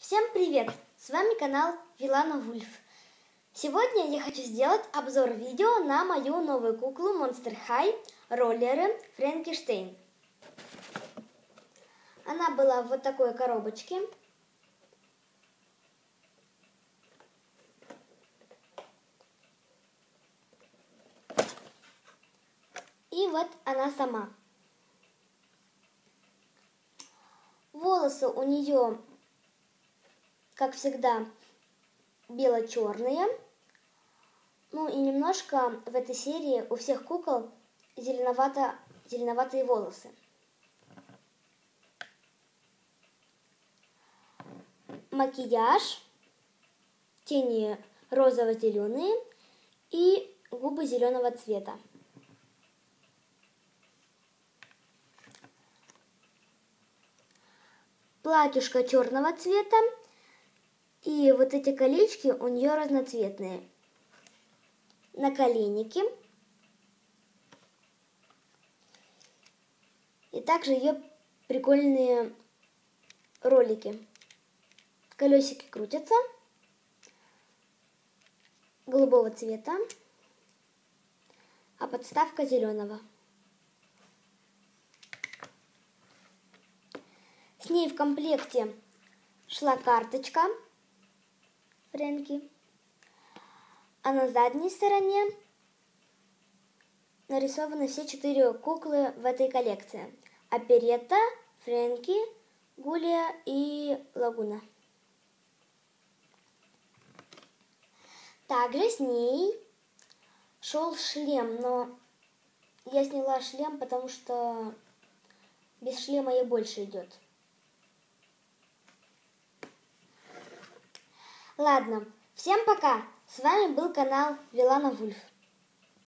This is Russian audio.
Всем привет! С вами канал Вилана Вульф. Сегодня я хочу сделать обзор видео на мою новую куклу Monster High роллеры Франкенштейн. Она была в вот такой коробочке. И вот она сама. Волосы у нее, как всегда, бело-черные. Ну и немножко в этой серии у всех кукол зеленоватые волосы. Макияж, тени розово-зеленые и губы зеленого цвета. Платьюшко черного цвета, и вот эти колечки у нее разноцветные. Наколенники. И также ее прикольные ролики. Колесики крутятся, голубого цвета, а подставка зеленого. С ней в комплекте шла карточка Фрэнки, а на задней стороне нарисованы все 4 куклы в этой коллекции. Оперетта, Фрэнки, Гулия и Лагуна. Также с ней шел шлем, но я сняла шлем, потому что без шлема ей больше идет. Ладно, всем пока! С вами был канал Вилана Вульф.